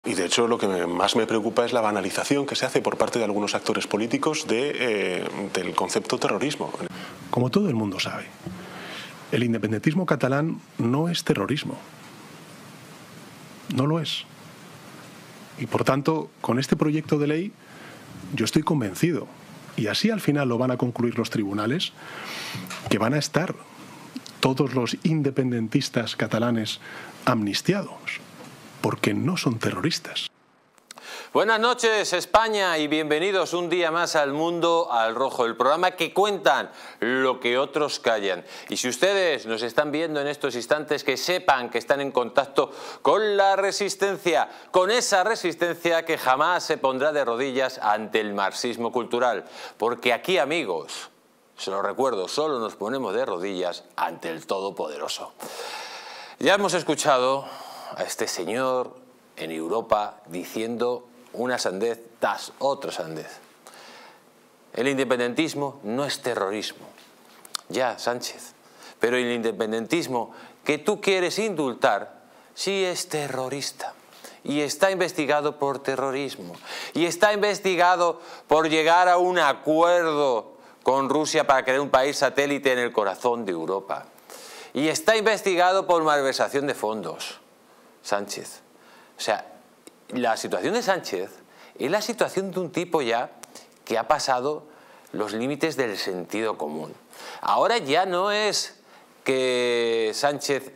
Y de hecho lo que más me preocupa es la banalización que se hace por parte de algunos actores políticos del concepto terrorismo. Como todo el mundo sabe, el independentismo catalán no es terrorismo. No lo es. Y por tanto, con este proyecto de ley, yo estoy convencido, y así al final lo van a concluir los tribunales, que van a estar todos los independentistas catalanes amnistiados, porque no son terroristas. Buenas noches, España, y bienvenidos un día más al Mundo al Rojo, el programa que cuentan lo que otros callan. Y si ustedes nos están viendo en estos instantes, que sepan que están en contacto con la resistencia, con esa resistencia que jamás se pondrá de rodillas ante el marxismo cultural. Porque aquí, amigos, se lo recuerdo, solo nos ponemos de rodillas ante el Todopoderoso. Ya hemos escuchado a este señor en Europa diciendo una sandez tras otra sandez. El independentismo no es terrorismo. Ya, Sánchez. Pero el independentismo que tú quieres indultar sí es terrorista. Y está investigado por terrorismo. Y está investigado por llegar a un acuerdo con Rusia para crear un país satélite en el corazón de Europa. Y está investigado por malversación de fondos. Sánchez. O sea, la situación de Sánchez es la situación de un tipo ya que ha pasado los límites del sentido común. Ahora ya no es que Sánchez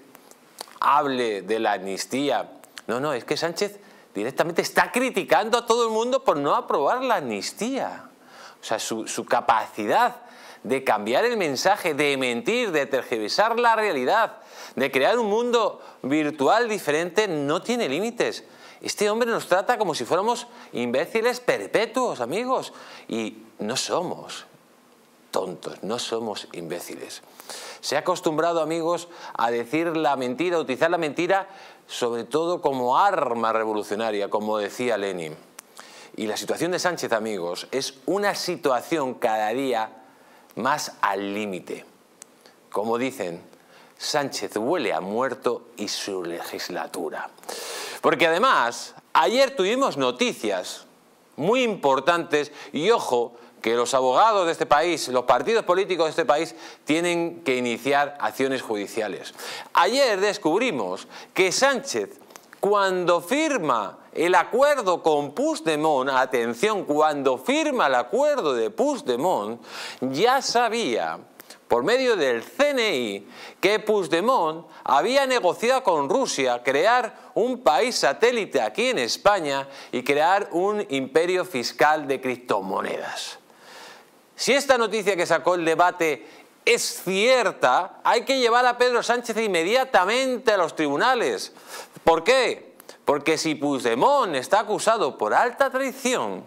hable de la amnistía. No, es que Sánchez directamente está criticando a todo el mundo por no aprobar la amnistía. O sea, su capacidad de cambiar el mensaje, de mentir, de tergiversar la realidad, de crear un mundo virtual diferente, no tiene límites. Este hombre nos trata como si fuéramos imbéciles perpetuos, amigos. Y no somos tontos, no somos imbéciles. Se ha acostumbrado, amigos, a decir la mentira, a utilizar la mentira, sobre todo como arma revolucionaria, como decía Lenin. Y la situación de Sánchez, amigos, es una situación cada día más al límite. Como dicen, Sánchez huele a muerto y su legislatura. Porque además, ayer tuvimos noticias muy importantes y ojo, que los abogados de este país, los partidos políticos de este país tienen que iniciar acciones judiciales. Ayer descubrimos que Sánchez, cuando firma el acuerdo con Puigdemont, atención, cuando firma el acuerdo de Puigdemont, ya sabía, por medio del CNI, que Puigdemont había negociado con Rusia crear un país satélite aquí en España y crear un imperio fiscal de criptomonedas. Si esta noticia que sacó el debate es cierta, hay que llevar a Pedro Sánchez inmediatamente a los tribunales. ¿Por qué? Porque si Puigdemont está acusado por alta traición,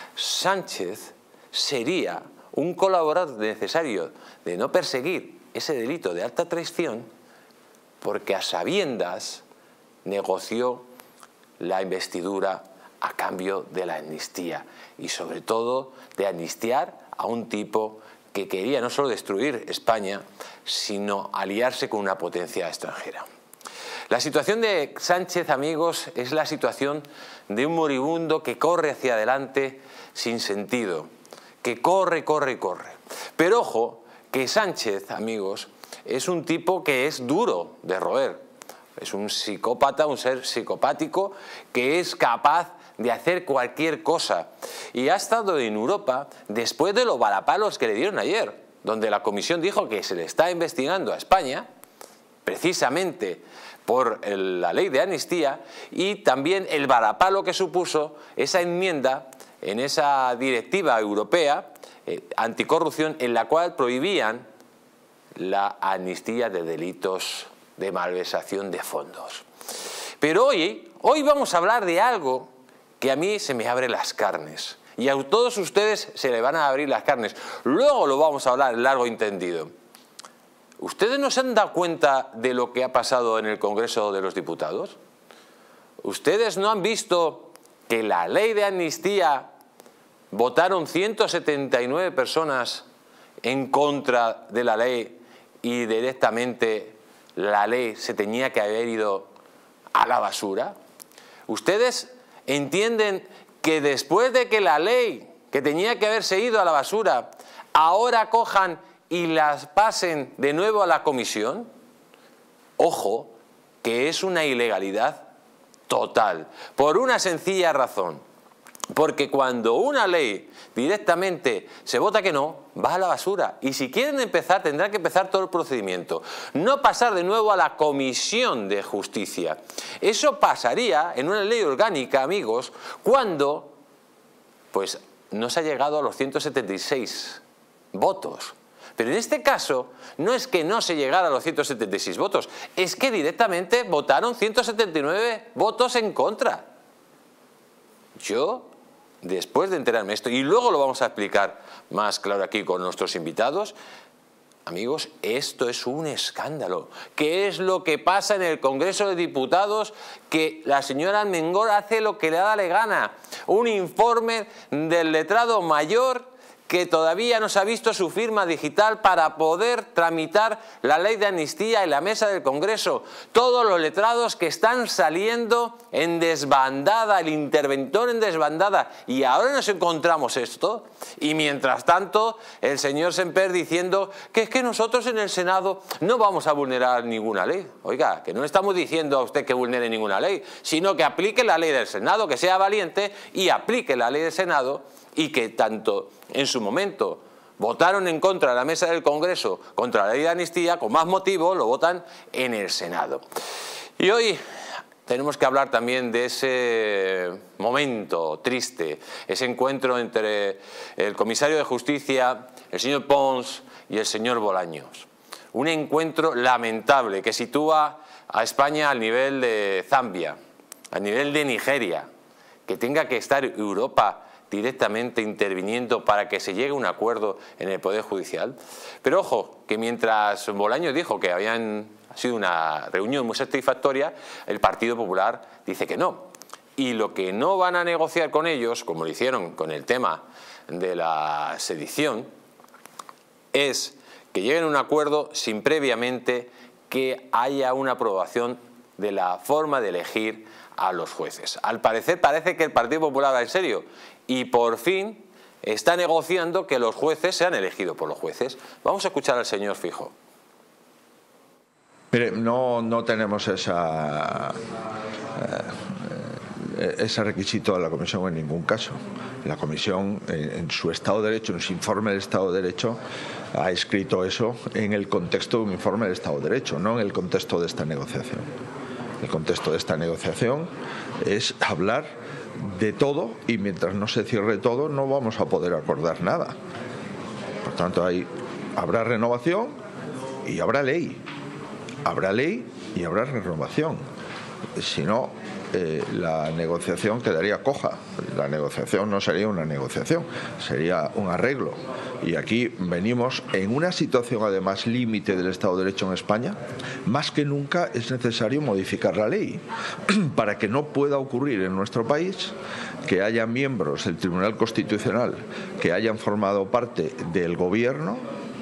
Sánchez sería un colaborador necesario de no perseguir ese delito de alta traición porque a sabiendas negoció la investidura a cambio de la amnistía y sobre todo de amnistiar a un tipo que quería no solo destruir España, sino aliarse con una potencia extranjera. La situación de Sánchez, amigos, es la situación de un moribundo que corre hacia adelante sin sentido, que corre. Pero ojo, que Sánchez, amigos, es un tipo que es duro de roer. Es un psicópata, un ser psicopático que es capaz de hacer cualquier cosa. Y ha estado en Europa después de los varapalos que le dieron ayer, donde la comisión dijo que se le está investigando a España, precisamente por la ley de amnistía, y también el varapalo que supuso esa enmienda en esa directiva europea anticorrupción en la cual prohibían la amnistía de delitos de malversación de fondos. Pero hoy vamos a hablar de algo que a mí se me abre las carnes y a todos ustedes se le van a abrir las carnes. Luego lo vamos a hablar largo y entendido. ¿Ustedes no se han dado cuenta de lo que ha pasado en el Congreso de los Diputados? ¿Ustedes no han visto que la ley de amnistía votaron 179 personas en contra de la ley y directamente la ley se tenía que haber ido a la basura? ¿Ustedes entienden que después de que la ley que tenía que haberse ido a la basura, ahora cojan y las pasen de nuevo a la comisión? Ojo, que es una ilegalidad total, por una sencilla razón. Porque cuando una ley directamente se vota que no, va a la basura. Y si quieren empezar, tendrán que empezar todo el procedimiento. No pasar de nuevo a la Comisión de Justicia. Eso pasaría en una ley orgánica, amigos, cuando pues no se ha llegado a los 176 votos. Pero en este caso no es que no se llegara a los 176 votos, es que directamente votaron 179 votos en contra. Yo, después de enterarme esto, y luego lo vamos a explicar más claro aquí con nuestros invitados, amigos, esto es un escándalo. ¿Qué es lo que pasa en el Congreso de Diputados? Que la señora Armengol hace lo que le da la gana. Un informe del letrado mayor que todavía no se ha visto su firma digital para poder tramitar la ley de amnistía en la mesa del Congreso. Todos los letrados que están saliendo en desbandada, el interventor en desbandada. Y ahora nos encontramos esto. Y mientras tanto, el señor Semper diciendo que es que nosotros en el Senado no vamos a vulnerar ninguna ley. Oiga, que no estamos diciendo a usted que vulnere ninguna ley, sino que aplique la ley del Senado, que sea valiente y aplique la ley del Senado, y que tanto en su momento votaron en contra de la mesa del Congreso contra la ley de amnistía, con más motivo lo votan en el Senado. Y hoy tenemos que hablar también de ese momento triste, ese encuentro entre el comisario de Justicia, el señor Pons y el señor Bolaños. Un encuentro lamentable que sitúa a España al nivel de Zambia, al nivel de Nigeria, que tenga que estar Europa directamente interviniendo para que se llegue a un acuerdo en el Poder Judicial. Pero ojo, que mientras Bolaños dijo que habían sido una reunión muy satisfactoria, el Partido Popular dice que no. Y lo que no van a negociar con ellos, como lo hicieron con el tema de la sedición, es que lleguen a un acuerdo sin previamente que haya una aprobación de la forma de elegir a los jueces. Al parecer parece que el Partido Popular va en serio y por fin está negociando que los jueces sean elegidos por los jueces. Vamos a escuchar al señor Feijóo. Mire, no tenemos ese requisito de la Comisión en ningún caso. La Comisión, en su Estado de Derecho, en su informe del Estado de Derecho, ha escrito eso en el contexto de un informe del Estado de Derecho, no en el contexto de esta negociación. El contexto de esta negociación es hablar de todo y mientras no se cierre todo no vamos a poder acordar nada. Por tanto, habrá renovación y habrá ley. Habrá ley y habrá renovación. Si no, la negociación quedaría coja. La negociación no sería una negociación, sería un arreglo. Y aquí venimos en una situación además límite del Estado de Derecho en España. Más que nunca es necesario modificar la ley para que no pueda ocurrir en nuestro país que haya miembros del Tribunal Constitucional que hayan formado parte del Gobierno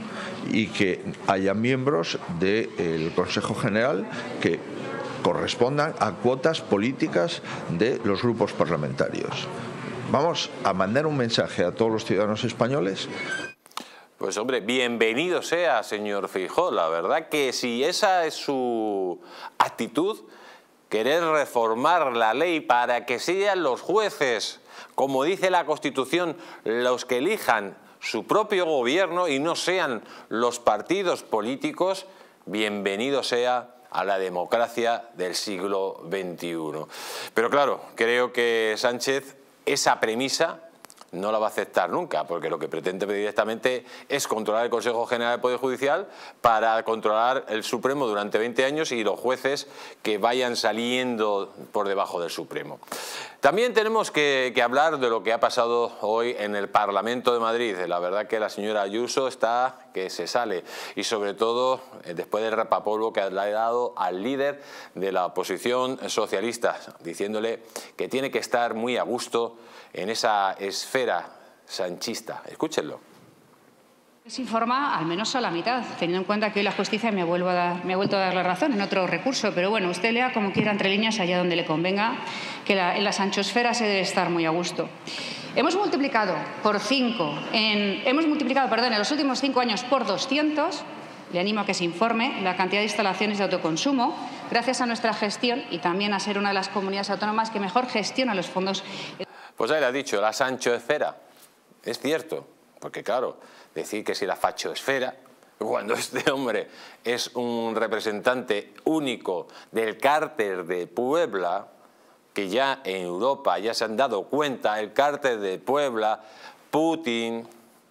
y que haya miembros del Consejo General que correspondan a cuotas políticas de los grupos parlamentarios. Vamos a mandar un mensaje a todos los ciudadanos españoles. Pues hombre, bienvenido sea, señor Feijóo. La verdad que si esa es su actitud, querer reformar la ley para que sean los jueces, como dice la Constitución, los que elijan su propio gobierno y no sean los partidos políticos, bienvenido sea a la democracia del siglo XXI. Pero claro, creo que Sánchez esa premisa no la va a aceptar nunca, porque lo que pretende directamente es controlar el Consejo General del Poder Judicial para controlar el Supremo durante 20 años y los jueces que vayan saliendo por debajo del Supremo. También tenemos que hablar de lo que ha pasado hoy en el Parlamento de Madrid. La verdad que la señora Ayuso está que se sale y sobre todo después del rapapolvo que le ha dado al líder de la oposición socialista, diciéndole que tiene que estar muy a gusto en esa esfera sanchista. Escúchenlo. Se informa al menos a la mitad, teniendo en cuenta que hoy la justicia me ha vuelto a dar la razón en otro recurso. Pero bueno, usted lea como quiera entre líneas allá donde le convenga, que en la sanchosfera se debe estar muy a gusto. Hemos multiplicado por 5, en los últimos 5 años por 200, le animo a que se informe, la cantidad de instalaciones de autoconsumo, gracias a nuestra gestión y también a ser una de las comunidades autónomas que mejor gestiona los fondos. Pues ahí le ha dicho, la sanchoesfera. Es cierto, porque claro, decir que si la fachoesfera, cuando este hombre es un representante único del cártel de Puebla, que ya en Europa ya se han dado cuenta, el cártel de Puebla, Putin,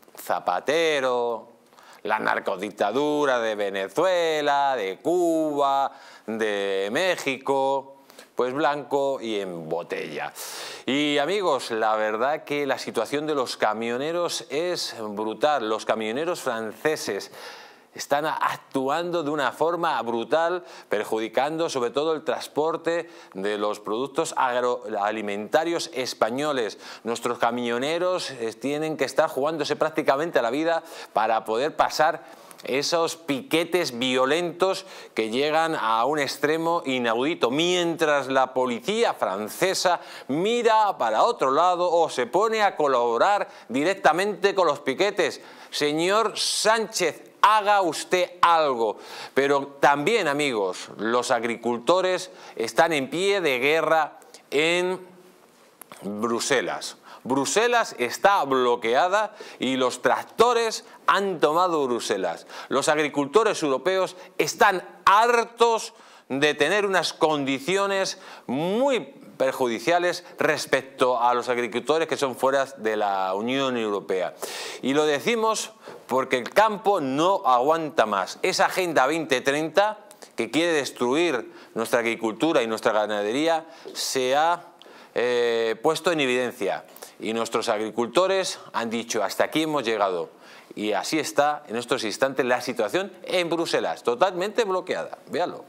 Zapatero, la narcodictadura de Venezuela, de Cuba, de México, pues blanco y en botella. Y amigos, la verdad que la situación de los camioneros es brutal. Los camioneros franceses están actuando de una forma brutal, perjudicando sobre todo el transporte de los productos agroalimentarios españoles. Nuestros camioneros tienen que estar jugándose prácticamente la vida para poder pasar esos piquetes violentos que llegan a un extremo inaudito, mientras la policía francesa mira para otro lado o se pone a colaborar directamente con los piquetes. Señor Sánchez, haga usted algo. Pero también, amigos, los agricultores están en pie de guerra en Bruselas. Bruselas está bloqueada y los tractores han tomado Bruselas. Los agricultores europeos están hartos de tener unas condiciones muy perjudiciales respecto a los agricultores que son fuera de la Unión Europea. Y lo decimos porque el campo no aguanta más. Esa Agenda 2030 que quiere destruir nuestra agricultura y nuestra ganadería se ha puesto en evidencia. Y nuestros agricultores han dicho, hasta aquí hemos llegado. Y así está en estos instantes la situación en Bruselas, totalmente bloqueada. Véanlo.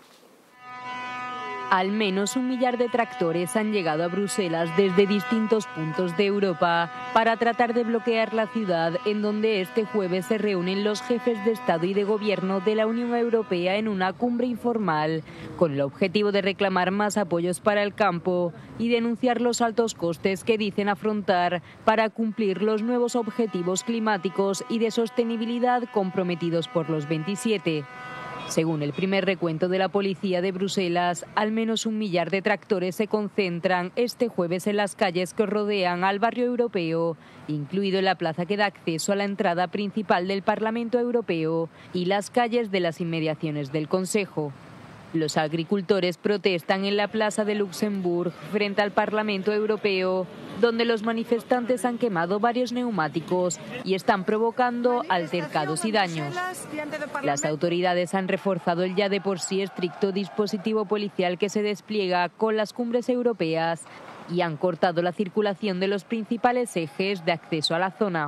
Al menos 1 millar de tractores han llegado a Bruselas desde distintos puntos de Europa para tratar de bloquear la ciudad, en donde este jueves se reúnen los jefes de Estado y de Gobierno de la Unión Europea en una cumbre informal, con el objetivo de reclamar más apoyos para el campo y denunciar los altos costes que dicen afrontar para cumplir los nuevos objetivos climáticos y de sostenibilidad comprometidos por los 27. Según el primer recuento de la policía de Bruselas, al menos 1 millar de tractores se concentran este jueves en las calles que rodean al barrio europeo, incluido la plaza que da acceso a la entrada principal del Parlamento Europeo y las calles de las inmediaciones del Consejo. Los agricultores protestan en la Plaza de Luxemburg frente al Parlamento Europeo, donde los manifestantes han quemado varios neumáticos y están provocando altercados y daños. Las autoridades han reforzado el ya de por sí estricto dispositivo policial que se despliega con las cumbres europeas y han cortado la circulación de los principales ejes de acceso a la zona.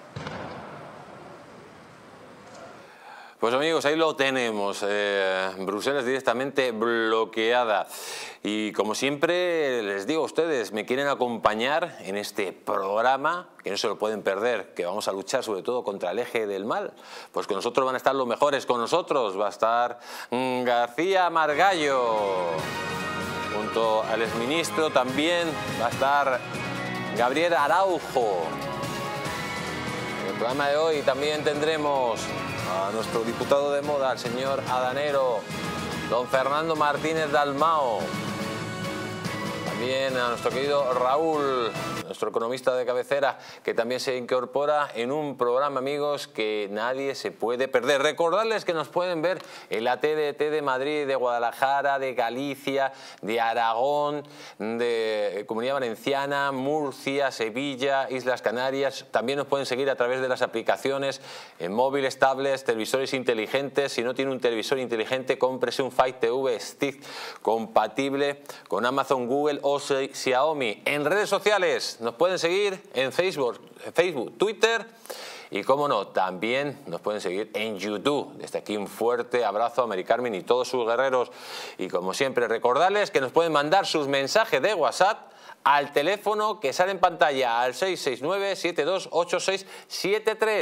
Pues amigos, ahí lo tenemos, Bruselas directamente bloqueada. Y como siempre les digo a ustedes, me quieren acompañar en este programa, que no se lo pueden perder, que vamos a luchar sobre todo contra el eje del mal. Pues con nosotros van a estar los mejores, con nosotros va a estar García Margallo, junto al exministro también va a estar Gabriel Araujo. En el programa de hoy también tendremos a nuestro diputado de moda, el señor Adanero, don Fernando Martínez Dalmao, también a nuestro querido Raúl, nuestro economista de cabecera, que también se incorpora en un programa, amigos, que nadie se puede perder. Recordarles que nos pueden ver en la TDT de Madrid, de Guadalajara, de Galicia, de Aragón, de Comunidad Valenciana, Murcia, Sevilla, Islas Canarias. También nos pueden seguir a través de las aplicaciones en móviles, tablets, televisores inteligentes. Si no tiene un televisor inteligente, cómprese un Fire TV Stick compatible con Amazon, Google o Xiaomi. En redes sociales nos pueden seguir en Facebook, Twitter y, cómo no, también nos pueden seguir en YouTube. Desde aquí un fuerte abrazo a Mari Carmen y todos sus guerreros. Y como siempre, recordarles que nos pueden mandar sus mensajes de WhatsApp al teléfono que sale en pantalla, al 669-728673.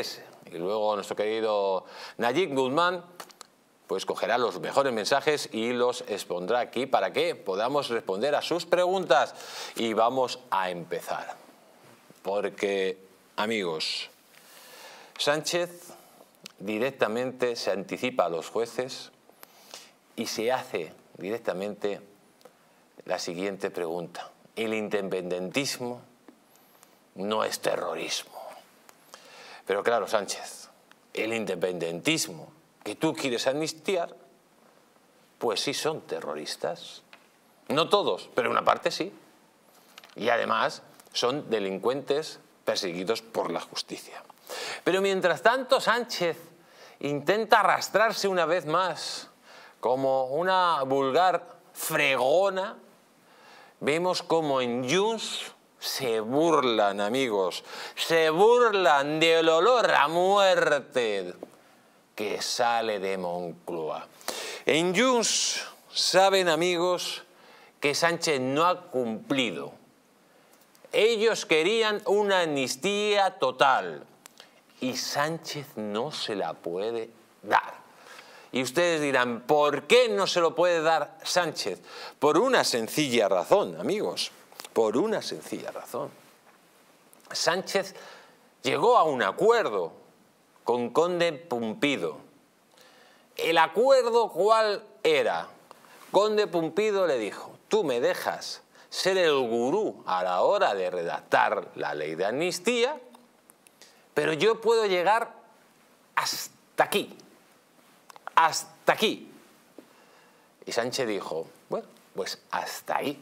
Y luego nuestro querido Nayib Guzmán pues cogerá los mejores mensajes y los expondrá aquí para que podamos responder a sus preguntas. Y vamos a empezar. Porque, amigos, Sánchez directamente se anticipa a los jueces y se hace directamente la siguiente pregunta. ¿El independentismo no es terrorismo? Pero claro, Sánchez, el independentismo que tú quieres amnistiar, pues sí son terroristas. No todos, pero una parte sí. Y además son delincuentes perseguidos por la justicia. Pero mientras tanto, Sánchez intenta arrastrarse una vez más como una vulgar fregona. Vemos como en Junts se burlan, amigos, se burlan del olor a muerte que sale de Moncloa. En Junts saben, amigos, que Sánchez no ha cumplido. Ellos querían una amnistía total y Sánchez no se la puede dar. Y ustedes dirán, ¿por qué no se lo puede dar Sánchez? Por una sencilla razón, amigos, por una sencilla razón. Sánchez llegó a un acuerdo con Conde Pumpido. ¿El acuerdo cuál era? Conde Pumpido le dijo, tú me dejas ser el gurú a la hora de redactar la ley de amnistía, pero yo puedo llegar hasta aquí. Hasta aquí. Y Sánchez dijo, bueno, pues hasta ahí.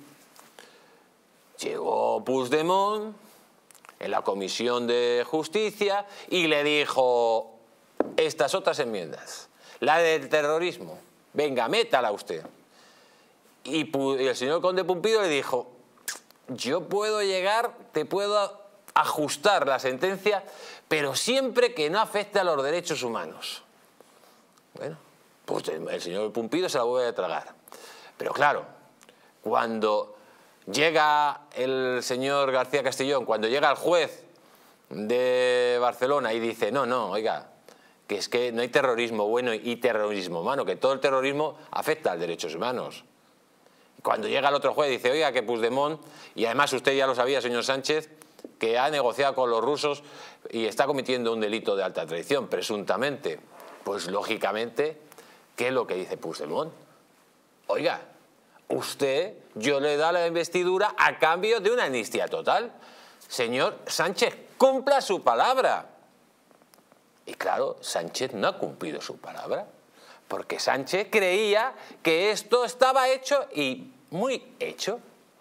Llegó Puigdemont en la Comisión de Justicia y le dijo estas otras enmiendas. La del terrorismo, venga, métala usted. Y el señor Conde Pumpido le dijo, yo puedo llegar, te puedo ajustar la sentencia, pero siempre que no afecte a los derechos humanos. Bueno, pues el señor Pumpido se la vuelve a tragar. Pero claro, cuando llega el señor García Castellón, cuando llega el juez de Barcelona y dice, no, no, oiga, que es que no hay terrorismo bueno y terrorismo humano, que todo el terrorismo afecta a los derechos humanos. Cuando llega el otro juez y dice, oiga, que Puigdemont, y además usted ya lo sabía, señor Sánchez, que ha negociado con los rusos y está cometiendo un delito de alta traición, presuntamente. Pues lógicamente, ¿qué es lo que dice Puigdemont? Oiga, usted, yo le da la investidura a cambio de una amnistía total. Señor Sánchez, cumpla su palabra. Y claro, Sánchez no ha cumplido su palabra, porque Sánchez creía que esto estaba hecho y muy hecho.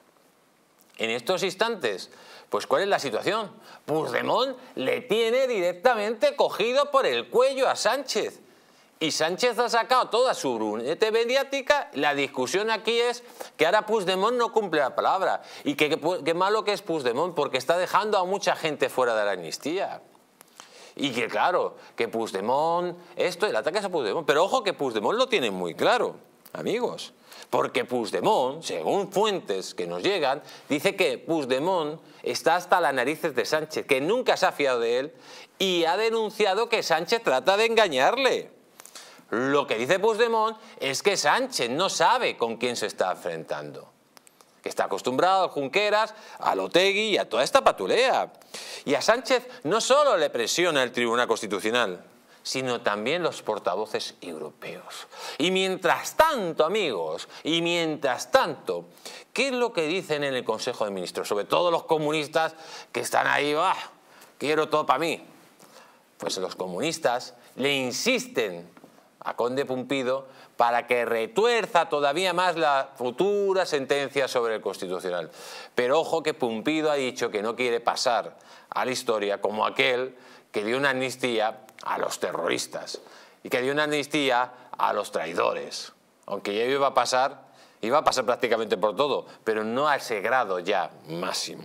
En estos instantes, pues ¿cuál es la situación? Puigdemont le tiene directamente cogido por el cuello a Sánchez. Y Sánchez ha sacado toda su brunete mediática. La discusión aquí es que ahora Puigdemont no cumple la palabra. Y qué malo que es Puigdemont, porque está dejando a mucha gente fuera de la amnistía. Y que claro, que Puigdemont, esto, el ataque es a Puigdemont. Pero ojo que Puigdemont lo tiene muy claro, amigos. Porque Puigdemont, según fuentes que nos llegan, dice que Puigdemont está hasta las narices de Sánchez, que nunca se ha fiado de él y ha denunciado que Sánchez trata de engañarle. Lo que dice Puigdemont es que Sánchez no sabe con quién se está enfrentando. Que está acostumbrado a Junqueras, a Otegi y a toda esta patulea. Y a Sánchez no solo le presiona el Tribunal Constitucional, sino también los portavoces europeos. Y mientras tanto, amigos, y mientras tanto, ¿qué es lo que dicen en el Consejo de Ministros? Sobre todo los comunistas que están ahí, quiero todo para mí. Pues los comunistas le insisten a Conde Pumpido para que retuerza todavía más la futura sentencia sobre el Constitucional. Pero ojo que Pumpido ha dicho que no quiere pasar a la historia como aquel que dio una amnistía a los terroristas y que dio una amnistía a los traidores. Aunque ya iba a pasar prácticamente por todo, pero no a ese grado ya máximo.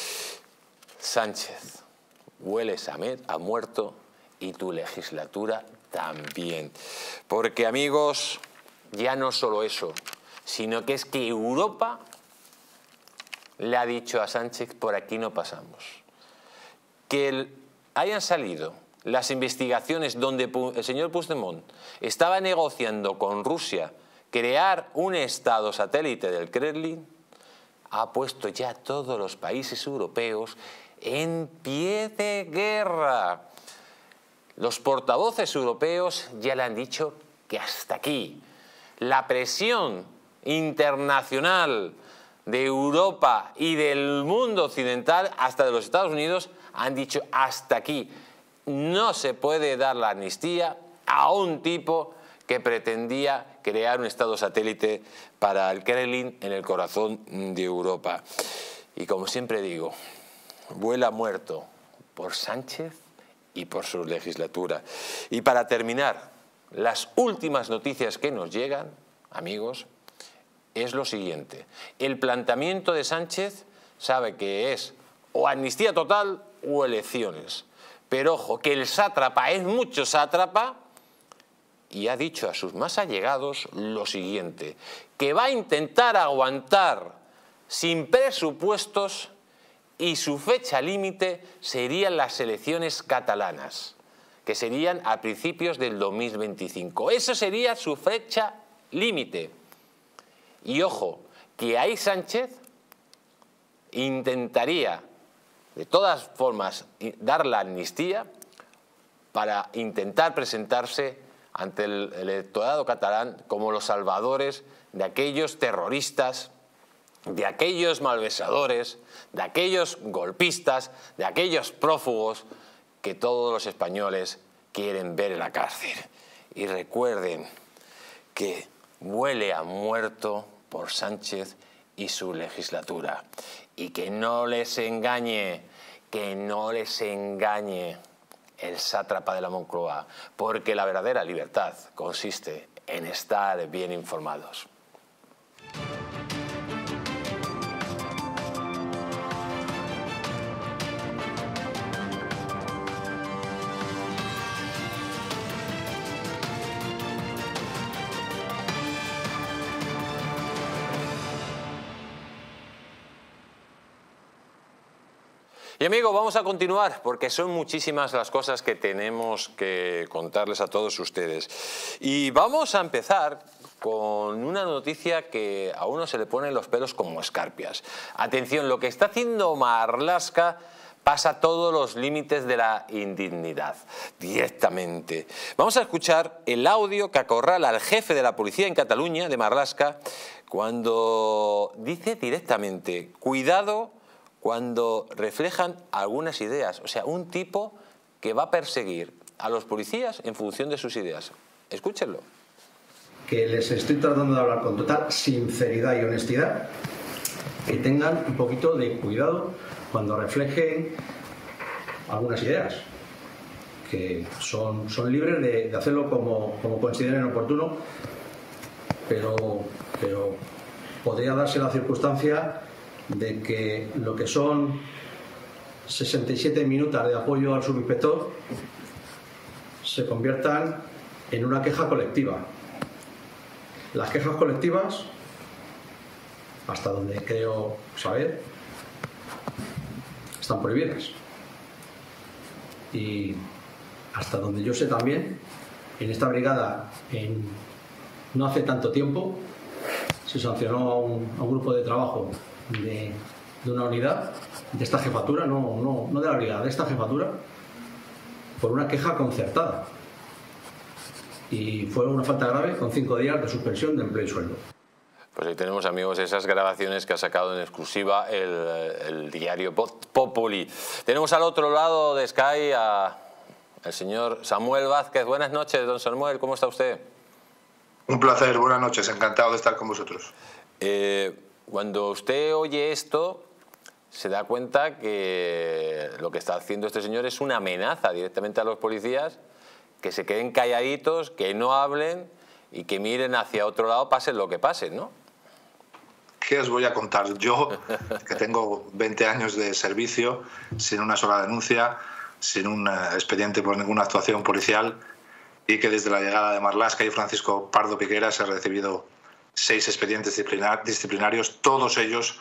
Sánchez, hueles a muerto y tu legislatura también. Porque, amigos, ya no solo eso, sino que es que Europa le ha dicho a Sánchez, por aquí no pasamos. Que hayan salido las investigaciones donde el señor Puigdemont estaba negociando con Rusia crear un estado satélite del Kremlin, ha puesto ya a todos los países europeos en pie de guerra. Los portavoces europeos ya le han dicho que hasta aquí. La presión internacional de Europa y del mundo occidental, hasta de los Estados Unidos, han dicho hasta aquí. No se puede dar la amnistía a un tipo que pretendía crear un estado satélite para el Kremlin en el corazón de Europa. Y como siempre digo, vuela muerto por Sánchez y por su legislatura. Y para terminar, las últimas noticias que nos llegan, amigos, es lo siguiente. El planteamiento de Sánchez sabe que es o amnistía total o elecciones. Pero ojo, que el sátrapa es mucho sátrapa y ha dicho a sus más allegados lo siguiente, que va a intentar aguantar sin presupuestos y su fecha límite serían las elecciones catalanas, que serían a principios del 2025. Eso sería su fecha límite. Y ojo, que ahí Sánchez intentaría de todas formas dar la amnistía para intentar presentarse ante el electorado catalán como los salvadores de aquellos terroristas, de aquellos malversadores, de aquellos golpistas, de aquellos prófugos que todos los españoles quieren ver en la cárcel. Y recuerden que huele a muerto por Sánchez y su legislatura. Y que no les engañe el sátrapa de la Moncloa, porque la verdadera libertad consiste en estar bien informados. Y amigos, vamos a continuar porque son muchísimas las cosas que tenemos que contarles a todos ustedes. Y vamos a empezar con una noticia que a uno se le ponen los pelos como escarpias. Atención, lo que está haciendo Marlaska pasa todos los límites de la indignidad, directamente. Vamos a escuchar el audio que acorrala al jefe de la policía en Cataluña, de Marlaska, cuando dice directamente, cuidado cuando reflejan algunas ideas. O sea, un tipo que va a perseguir a los policías en función de sus ideas. Escúchenlo. Que les estoy tratando de hablar con total sinceridad y honestidad, que tengan un poquito de cuidado cuando reflejen algunas ideas, que son libres de hacerlo como consideren oportuno, pero podría darse la circunstancia de que lo que son 67 minutos de apoyo al subinspector se conviertan en una queja colectiva. Las quejas colectivas, hasta donde creo saber, están prohibidas. Y hasta donde yo sé también, en esta brigada, no hace tanto tiempo, se sancionó a un grupo de trabajo de una unidad de esta jefatura, no de la brigada, de esta jefatura, por una queja concertada. Y fue una falta grave con 5 días de suspensión de empleo y sueldo. Pues ahí tenemos, amigos, esas grabaciones que ha sacado en exclusiva el diario Populi. Tenemos al otro lado de Sky al señor Samuel Vázquez. Buenas noches, don Samuel, ¿cómo está usted? Un placer, buenas noches, encantado de estar con vosotros. Cuando usted oye esto, se da cuenta que lo que está haciendo este señor es una amenaza directamente a los policías, que se queden calladitos, que no hablen y que miren hacia otro lado, pase lo que pase, ¿no? ¿Qué os voy a contar? Yo, que tengo 20 años de servicio, sin una sola denuncia, sin un expediente por ninguna actuación policial, y que desde la llegada de Marlaska y Francisco Pardo Piqueras he recibido 6 expedientes disciplinarios, todos ellos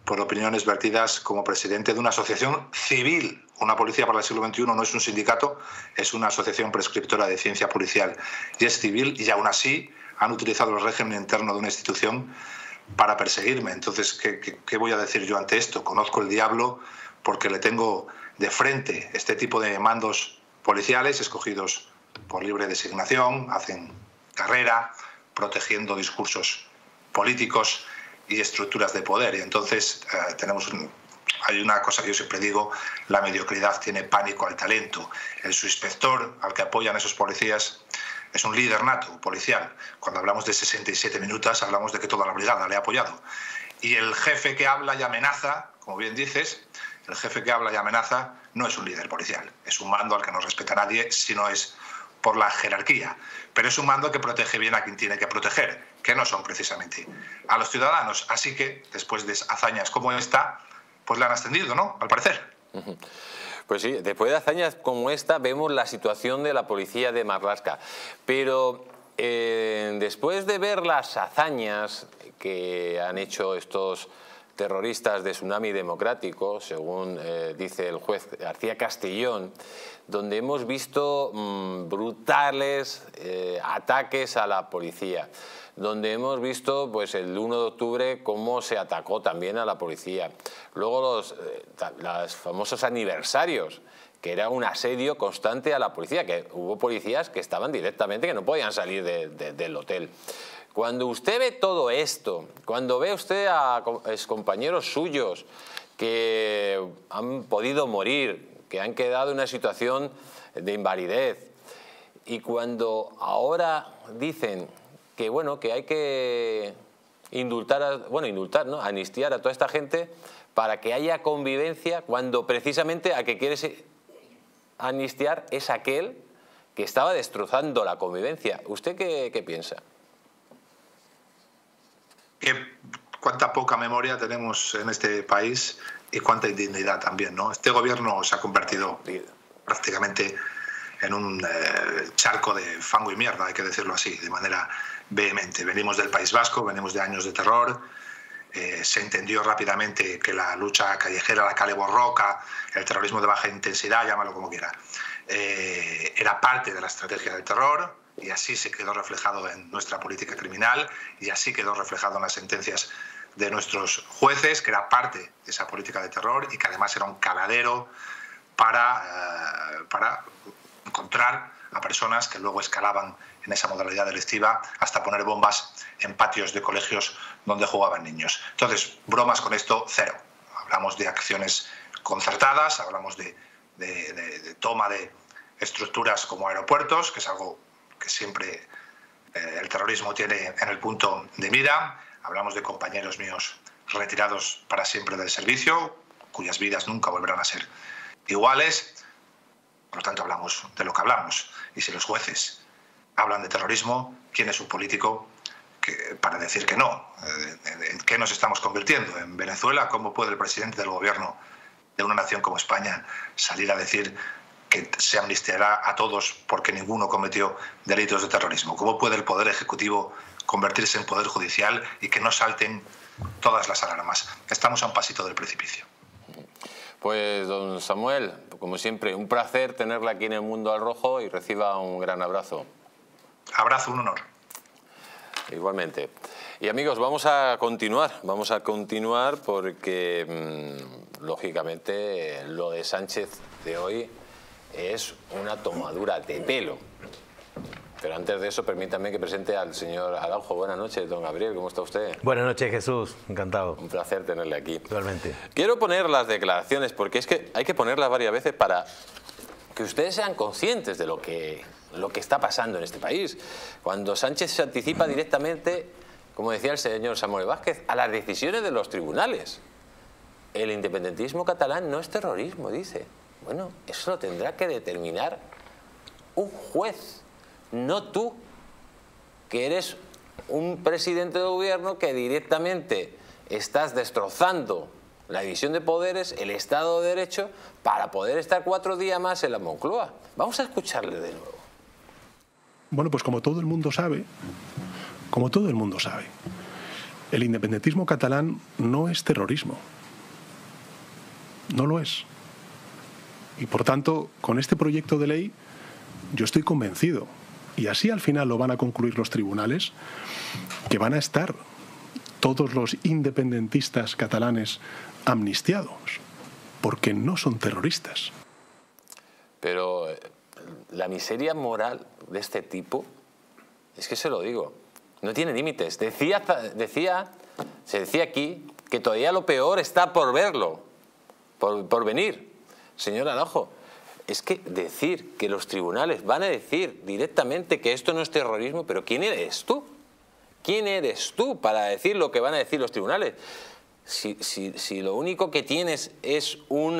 por opiniones vertidas como presidente de una asociación civil. Una policía para el siglo XXI no es un sindicato, es una asociación prescriptora de ciencia policial y es civil, y aún así han utilizado el régimen interno de una institución para perseguirme. Entonces, ¿qué voy a decir yo ante esto? Conozco el diablo porque le tengo de frente este tipo de mandos policiales escogidos por libre designación, hacen carrera, protegiendo discursos políticos y estructuras de poder. Y entonces hay una cosa que yo siempre digo: la mediocridad tiene pánico al talento. El subinspector al que apoyan esos policías es un líder nato policial. Cuando hablamos de 67 minutos hablamos de que toda la brigada le ha apoyado. Y el jefe que habla y amenaza, como bien dices, el jefe que habla y amenaza no es un líder policial, es un mando al que no respeta nadie si no es por la jerarquía, pero es un mando que protege bien a quien tiene que proteger, que no son precisamente a los ciudadanos. Así que, después de hazañas como esta, pues le han ascendido, ¿no?, al parecer. Pues sí, después de hazañas como esta vemos la situación de la policía de Marlaska. Pero después de ver las hazañas que han hecho estos terroristas de Tsunami Democrático, según dice el juez García Castellón, donde hemos visto brutales ataques a la policía, donde hemos visto pues el 1 de octubre cómo se atacó también a la policía, luego los famosos aniversarios, que era un asedio constante a la policía, que hubo policías que estaban directamente, que no podían salir del hotel. Cuando usted ve todo esto, cuando ve usted a excompañeros suyos que han podido morir, que han quedado en una situación de invalidez, y cuando ahora dicen que bueno, que hay que amnistiar a toda esta gente para que haya convivencia, cuando precisamente a que quieres amnistiar es aquel que estaba destrozando la convivencia. ¿Usted qué piensa? Cuánta poca memoria tenemos en este país y cuánta indignidad también, ¿no? Este gobierno se ha convertido prácticamente en un charco de fango y mierda, hay que decirlo así, de manera vehemente. Venimos del País Vasco, venimos de años de terror, se entendió rápidamente que la lucha callejera, la kale borroka, el terrorismo de baja intensidad, llámalo como quiera, era parte de la estrategia del terror, y así se quedó reflejado en nuestra política criminal y así quedó reflejado en las sentencias de nuestros jueces, que era parte de esa política de terror y que además era un caladero para encontrar a personas que luego escalaban en esa modalidad delictiva hasta poner bombas en patios de colegios donde jugaban niños. Entonces, bromas con esto, cero. Hablamos de acciones concertadas, hablamos de toma de estructuras como aeropuertos, que es algo que siempre el terrorismo tiene en el punto de mira. Hablamos de compañeros míos retirados para siempre del servicio, cuyas vidas nunca volverán a ser iguales. Por lo tanto, hablamos de lo que hablamos. Y si los jueces hablan de terrorismo, ¿quién es un político para decir que no? ¿En qué nos estamos convirtiendo? ¿En Venezuela? ¿Cómo puede el presidente del gobierno de una nación como España salir a decir que se amnistiará a todos porque ninguno cometió delitos de terrorismo? ¿Cómo puede el Poder Ejecutivo convertirse en Poder Judicial y que no salten todas las alarmas? Estamos a un pasito del precipicio. Pues, don Samuel, como siempre, un placer tenerla aquí en El Mundo al Rojo, y reciba un gran abrazo. Abrazo, un honor. Igualmente. Y amigos, vamos a continuar porque, lógicamente, lo de Sánchez de hoy es una tomadura de pelo. Pero antes de eso, permítame que presente al señor Araujo. Buenas noches, don Gabriel, ¿cómo está usted? Buenas noches, Jesús, encantado. Un placer tenerle aquí. Igualmente. Quiero poner las declaraciones, porque es que hay que ponerlas varias veces para que ustedes sean conscientes de lo que está pasando en este país. Cuando Sánchez se anticipa directamente, como decía el señor Samuel Vázquez, a las decisiones de los tribunales. El independentismo catalán no es terrorismo, dice. Bueno, eso lo tendrá que determinar un juez, no tú, que eres un presidente de gobierno que directamente estás destrozando la división de poderes, el Estado de Derecho, para poder estar 4 días más en la Moncloa. Vamos a escucharle de nuevo. Bueno, pues como todo el mundo sabe, el independentismo catalán no es terrorismo. No lo es. Y por tanto, con este proyecto de ley, yo estoy convencido, y así al final lo van a concluir los tribunales, que van a estar todos los independentistas catalanes amnistiados, porque no son terroristas. Pero la miseria moral de este tipo, es que se lo digo, no tiene límites. Se decía aquí que todavía lo peor está por verlo, por venir. Señor Araujo, es que decir que los tribunales van a decir directamente que esto no es terrorismo, pero ¿quién eres tú? ¿Quién eres tú para decir lo que van a decir los tribunales? Si lo único que tienes es un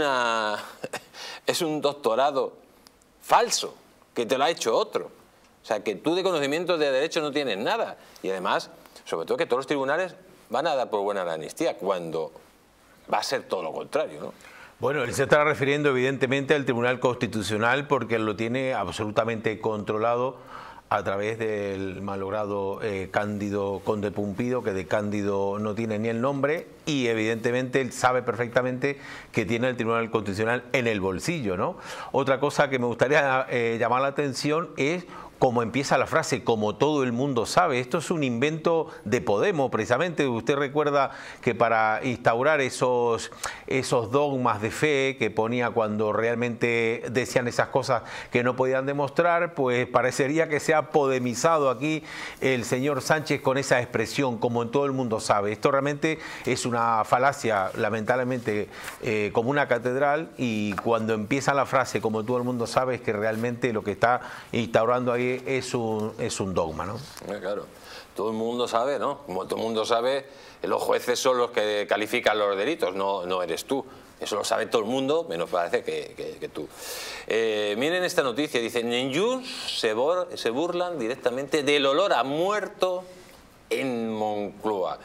doctorado falso, que te lo ha hecho otro. O sea, que tú de conocimientos de derecho no tienes nada. Y además, sobre todo que todos los tribunales van a dar por buena la amnistía, cuando va a ser todo lo contrario, ¿no? Bueno, él se está refiriendo evidentemente al Tribunal Constitucional porque lo tiene absolutamente controlado a través del malogrado Cándido Conde Pumpido, que de Cándido no tiene ni el nombre, y evidentemente él sabe perfectamente que tiene el Tribunal Constitucional en el bolsillo, ¿no? Otra cosa que me gustaría llamar la atención es como empieza la frase, como todo el mundo sabe. Esto es un invento de Podemos, precisamente. Usted recuerda que para instaurar esos dogmas de fe que ponía cuando realmente decían esas cosas que no podían demostrar, pues parecería que se ha podemizado aquí el señor Sánchez con esa expresión, como en todo el mundo sabe. Esto realmente es una falacia, lamentablemente, como una catedral, y cuando empieza la frase, como todo el mundo sabe, es que realmente lo que está instaurando ahí es un dogma, ¿no? Claro, todo el mundo sabe, ¿no? Como todo el mundo sabe, los jueces son los que califican los delitos, no eres tú. Eso lo sabe todo el mundo, menos parece que tú. Miren esta noticia, dicen, en Junts se burlan directamente del olor a muerto en Moncloa.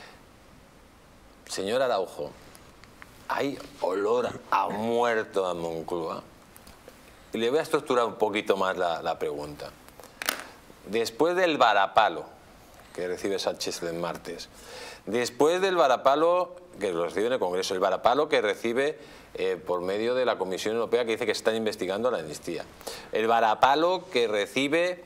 Señor Araujo, ¿hay olor a muerto en Moncloa? Y le voy a estructurar un poquito más la pregunta. Después del varapalo que recibe Sánchez el martes, después del varapalo que lo recibe en el Congreso, el varapalo que recibe por medio de la Comisión Europea, que dice que están investigando la amnistía, el varapalo que recibe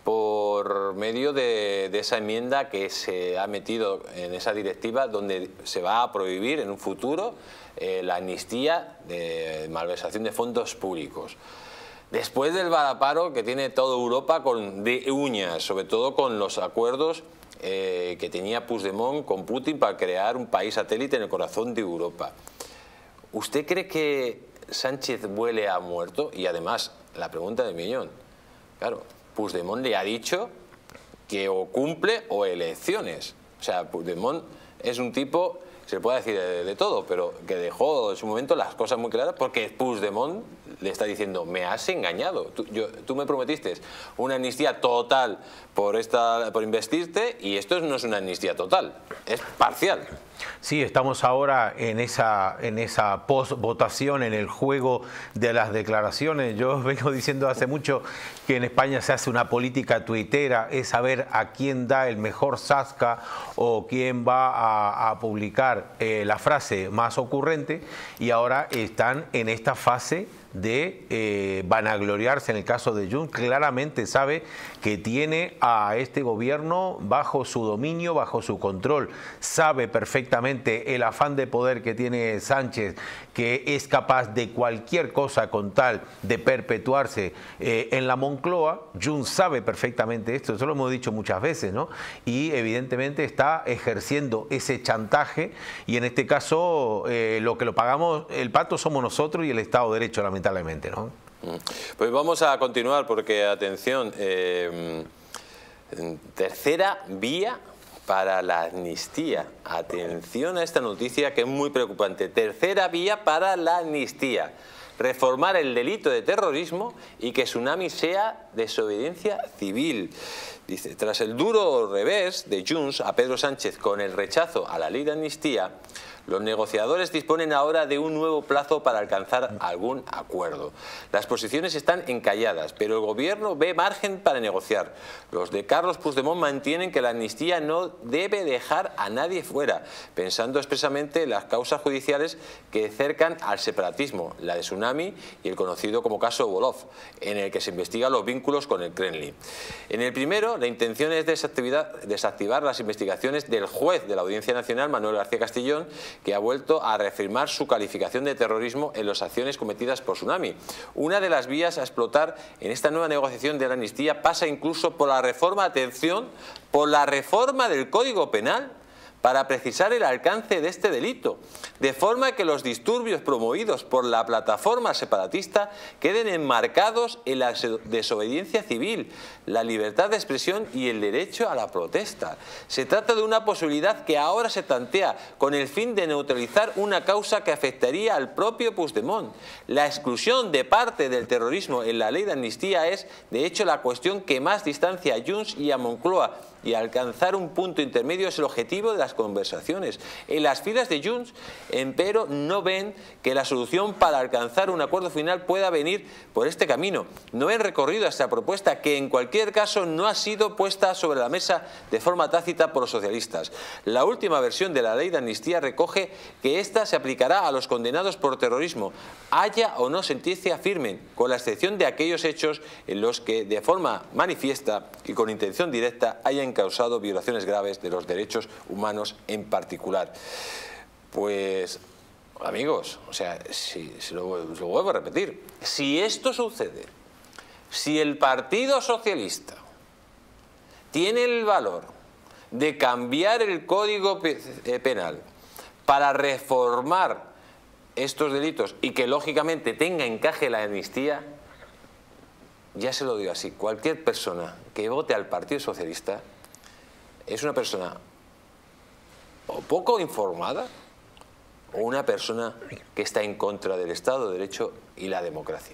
por medio de esa enmienda que se ha metido en esa directiva, donde se va a prohibir en un futuro la amnistía de malversación de fondos públicos. Después del varapalo que tiene toda Europa de uñas, sobre todo con los acuerdos que tenía Puigdemont con Putin para crear un país satélite en el corazón de Europa. ¿Usted cree que Sánchez huele a muerto? Y además, la pregunta del millón. Claro, Puigdemont le ha dicho que o cumple o elecciones. O sea, Puigdemont es un tipo, se puede decir de todo, pero que dejó en su momento las cosas muy claras, porque Puigdemont le está diciendo, me has engañado, tú me prometiste una amnistía total por investirte, y esto no es una amnistía total, es parcial. Sí, estamos ahora en esa post-votación, en el juego de las declaraciones. Yo vengo diciendo hace mucho que en España se hace una política tuitera, es saber a quién da el mejor zasca o quién va a publicar la frase más ocurrente, y ahora están en esta fase de vanagloriarse. En el caso de Junts, claramente sabe que tiene a este gobierno bajo su dominio, bajo su control. Sabe perfectamente el afán de poder que tiene Sánchez, que es capaz de cualquier cosa con tal de perpetuarse en la Moncloa. Junts sabe perfectamente esto, eso lo hemos dicho muchas veces, ¿no? Y evidentemente está ejerciendo ese chantaje, y en este caso lo que lo pagamos, el pato somos nosotros y el Estado de Derecho, lamentablemente, ¿no? Pues vamos a continuar porque, atención, tercera vía para la amnistía. Atención a esta noticia que es muy preocupante. Tercera vía para la amnistía. Reformar el delito de terrorismo y que Tsunami sea desobediencia civil. Dice, tras el duro revés de Junts a Pedro Sánchez con el rechazo a la ley de amnistía, Los negociadores disponen ahora de un nuevo plazo para alcanzar algún acuerdo. Las posiciones están encalladas, pero el gobierno ve margen para negociar. Los de Carlos Puigdemont mantienen que la amnistía no debe dejar a nadie fuera, pensando expresamente en las causas judiciales que cercan al separatismo, la de Tsunami y el conocido como caso Volov, en el que se investigan los vínculos con el Kremlin. En el primero, la intención es desactivar las investigaciones del juez de la Audiencia Nacional, Manuel García Castellón, que ha vuelto a reafirmar su calificación de terrorismo en las acciones cometidas por Tsunami. Una de las vías a explotar en esta nueva negociación de la amnistía pasa incluso por la reforma, atención, por la reforma del Código Penal para precisar el alcance de este delito, de forma que los disturbios promovidos por la plataforma separatista queden enmarcados en la desobediencia civil, la libertad de expresión y el derecho a la protesta. Se trata de una posibilidad que ahora se tantea con el fin de neutralizar una causa que afectaría al propio Puigdemont. La exclusión de parte del terrorismo en la ley de amnistía es, de hecho, la cuestión que más distancia a Junts y a Moncloa, y alcanzar un punto intermedio es el objetivo de las conversaciones. En las filas de Junts, empero, no ven que la solución para alcanzar un acuerdo final pueda venir por este camino. No ven recorrido a esta propuesta, que en cualquier caso no ha sido puesta sobre la mesa de forma tácita por los socialistas. La última versión de la ley de amnistía recoge que ésta se aplicará a los condenados por terrorismo, haya o no sentencia firme, con la excepción de aquellos hechos en los que de forma manifiesta y con intención directa hayan causado violaciones graves de los derechos humanos en particular. Pues, amigos, o sea, si lo vuelvo a repetir, si esto sucede, si el Partido Socialista tiene el valor de cambiar el Código Penal para reformar estos delitos y que lógicamente tenga encaje la amnistía, ya se lo digo así, cualquier persona que vote al Partido Socialista es una persona o poco informada o una persona que está en contra del Estado de Derecho y la democracia.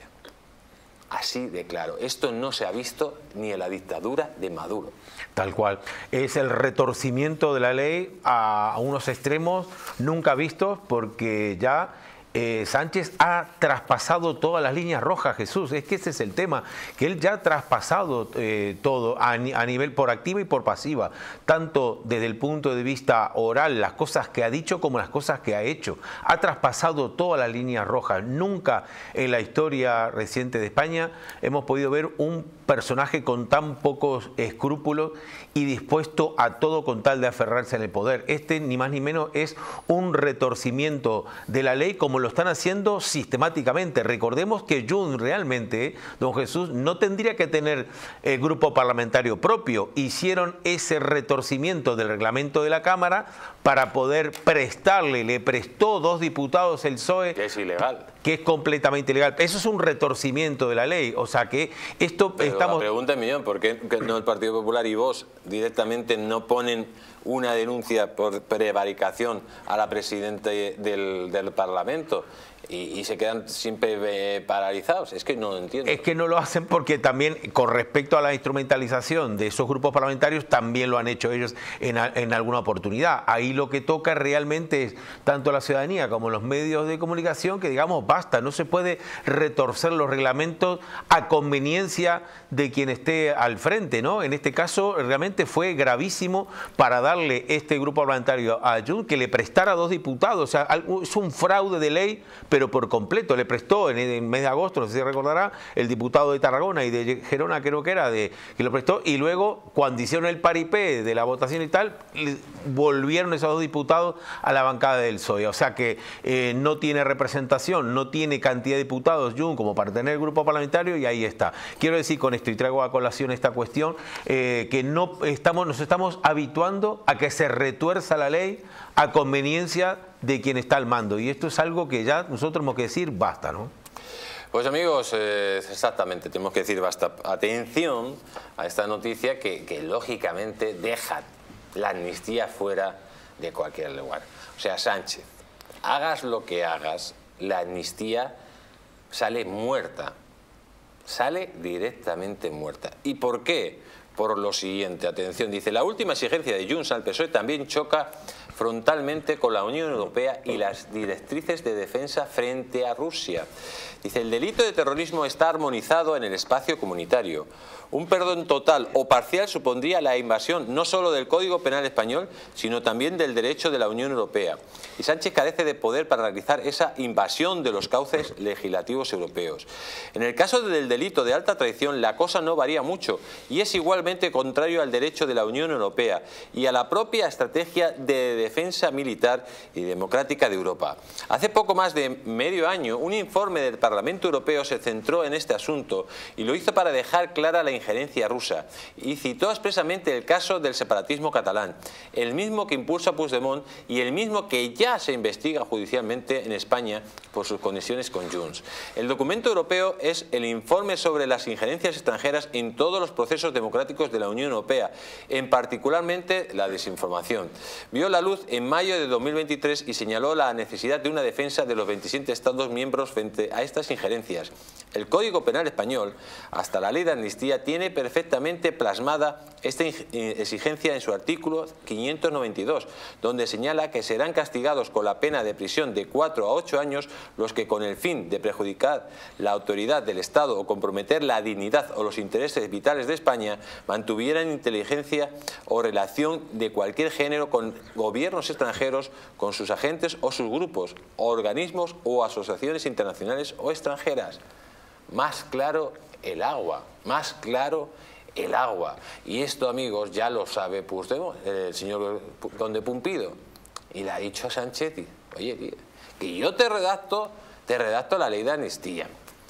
Así de claro. Esto no se ha visto ni en la dictadura de Maduro. Tal cual. Es el retorcimiento de la ley a unos extremos nunca vistos, porque ya Sánchez ha traspasado todas las líneas rojas, Jesús. Es que ese es el tema, que él ya ha traspasado todo a nivel por activa y por pasiva, tanto desde el punto de vista oral, las cosas que ha dicho como las cosas que ha hecho. Ha traspasado todas las líneas rojas. Nunca en la historia reciente de España hemos podido ver un personaje con tan pocos escrúpulos y dispuesto a todo con tal de aferrarse en el poder. Este, ni más ni menos, es un retorcimiento de la ley, como lo están haciendo sistemáticamente. Recordemos que Junts realmente, don Jesús, no tendría que tener grupo parlamentario propio. Hicieron ese retorcimiento del reglamento de la Cámara para poder prestarle, le prestó 2 diputados el PSOE. Que es ilegal. Que es completamente ilegal. Eso es un retorcimiento de la ley. O sea que esto... Pero la pregunta es millón, ¿por qué no el Partido Popular y vos directamente no ponen una denuncia por prevaricación a la presidenta del Parlamento y se quedan siempre paralizados? Es que no lo entiendo. Es que no lo hacen porque también, con respecto a la instrumentalización de esos grupos parlamentarios, también lo han hecho ellos en alguna oportunidad. Ahí lo que toca realmente es tanto la ciudadanía como los medios de comunicación que digamos basta, no se puede retorcer los reglamentos a conveniencia de quien esté al frente, ¿no? En este caso realmente fue gravísimo para darle este grupo parlamentario a Junts que le prestara 2 diputados. O sea, es un fraude de ley, pero por completo. Le prestó en el mes de agosto, no sé si recordará, el diputado de Tarragona y de Gerona, creo que era, que lo prestó, y luego cuando hicieron el paripé de la votación y tal, volvieron esos 2 diputados a la bancada del PSOE. O sea que no tiene representación, no tiene cantidad de diputados Junts como para tener grupo parlamentario, y ahí está. Quiero decir con esto, y traigo a colación esta cuestión, que nos estamos habituando a que se retuerza la ley a conveniencia de quien está al mando, y esto es algo que ya nosotros tenemos que decir basta, ¿no? Pues amigos, exactamente, tenemos que decir basta. Atención a esta noticia que lógicamente deja la amnistía fuera de cualquier lugar. O sea, Sánchez, hagas lo que hagas, la amnistía sale muerta, sale directamente muerta. ¿Y por qué? Por lo siguiente, atención, dice: la última exigencia de Junts al PSOE también choca frontalmente con la Unión Europea y las directrices de defensa frente a Rusia. Dice, el delito de terrorismo está armonizado en el espacio comunitario. Un perdón total o parcial supondría la invasión no solo del Código Penal español, sino también del derecho de la Unión Europea. Y Sánchez carece de poder para realizar esa invasión de los cauces legislativos europeos. En el caso del delito de alta traición, la cosa no varía mucho y es igualmente contrario al derecho de la Unión Europea y a la propia estrategia de defensa militar y democrática de Europa. Hace poco más de medio año, un informe del Parlamento Europeo se centró en este asunto y lo hizo para dejar clara la injerencia rusa y citó expresamente el caso del separatismo catalán, el mismo que impulsa Puigdemont y el mismo que ya se investiga judicialmente en España por sus conexiones con Junts. El documento europeo es el informe sobre las injerencias extranjeras en todos los procesos democráticos de la Unión Europea, en particularmente la desinformación. Vio la luz en mayo de 2023 y señaló la necesidad de una defensa de los 27 Estados miembros frente a estas injerencias. El Código Penal español, hasta la ley de amnistía, tiene perfectamente plasmada esta exigencia en su artículo 592, donde señala que serán castigados con la pena de prisión de 4 a 8 años los que, con el fin de perjudicar la autoridad del Estado o comprometer la dignidad o los intereses vitales de España, mantuvieran inteligencia o relación de cualquier género con gobiernos extranjeros, con sus agentes o sus grupos, organismos o asociaciones internacionales o extranjeras. Más claro el agua, más claro el agua. Y esto, amigos, ya lo sabe Puigdemont, el señor conde Pumpido. Y le ha dicho a Sánchez, oye, tío, que yo te redacto la ley de amnistía,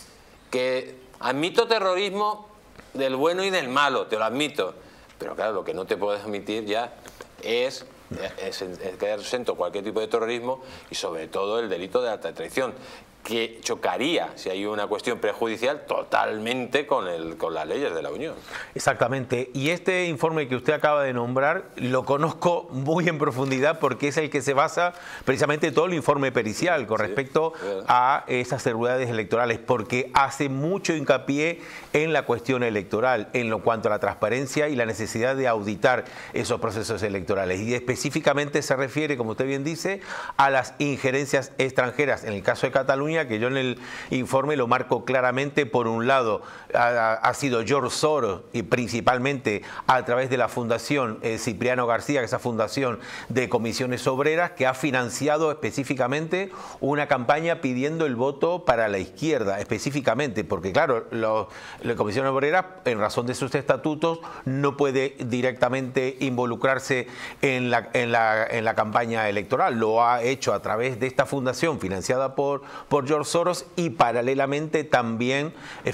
que admito terrorismo del bueno y del malo, te lo admito, pero claro, lo que no te puedes admitir ya es quedar exento cualquier tipo de terrorismo y sobre todo el delito de alta traición, que chocaría, si hay una cuestión prejudicial, totalmente con las leyes de la Unión. Exactamente. Y este informe que usted acaba de nombrar lo conozco muy en profundidad porque es el que se basa precisamente todo el informe pericial con respecto a esas seguridades electorales, porque hace mucho hincapié en la cuestión electoral, en lo cuanto a la transparencia y la necesidad de auditar esos procesos electorales. Y específicamente se refiere, como usted bien dice, a las injerencias extranjeras. En el caso de Cataluña, que yo en el informe lo marco claramente, por un lado ha sido George Soros y principalmente a través de la Fundación Cipriano García, que es esa fundación de comisiones obreras que ha financiado específicamente una campaña pidiendo el voto para la izquierda, específicamente, porque claro, la Comisión Obrera, en razón de sus estatutos, no puede directamente involucrarse en la campaña electoral. Lo ha hecho a través de esta fundación financiada por George Soros y paralelamente también,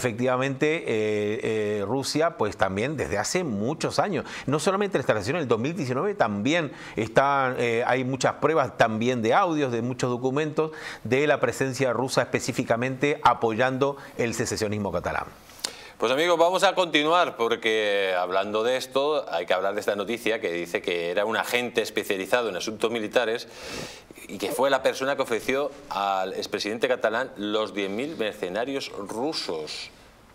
efectivamente, Rusia, pues también desde hace muchos años. No solamente la instalación en el 2019, también hay muchas pruebas también de audios, de muchos documentos de la presencia rusa específicamente apoyando el secesionismo catalán. Pues amigos, vamos a continuar porque hablando de esto hay que hablar de esta noticia que dice que era un agente especializado en asuntos militares y que fue la persona que ofreció al expresidente catalán los 10.000 mercenarios rusos.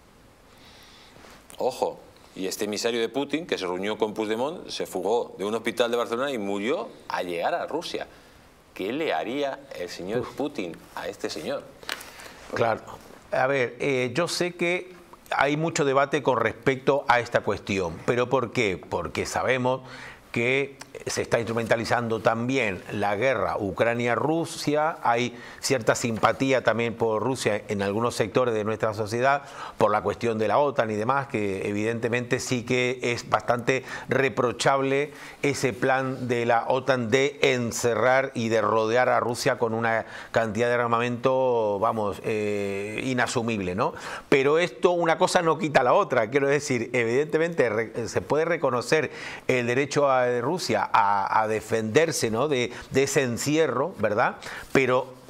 Ojo, y este emisario de Putin, que se reunió con Puigdemont, se fugó de un hospital de Barcelona y murió al llegar a Rusia. ¿Qué le haría el señor Putin a este señor? Claro. A ver, yo sé que hay mucho debate con respecto a esta cuestión, pero ¿por qué? Porque sabemos que se está instrumentalizando también la guerra Ucrania-Rusia, hay cierta simpatía también por Rusia en algunos sectores de nuestra sociedad, por la cuestión de la OTAN y demás, que evidentemente sí que es bastante reprochable ese plan de la OTAN de encerrar y de rodear a Rusia con una cantidad de armamento, vamos, inasumible, ¿no? Pero esto, una cosa no quita la otra, quiero decir, evidentemente se puede reconocer el derecho de Rusia a defenderse, ¿no?, de ese encierro, ¿verdad? Pero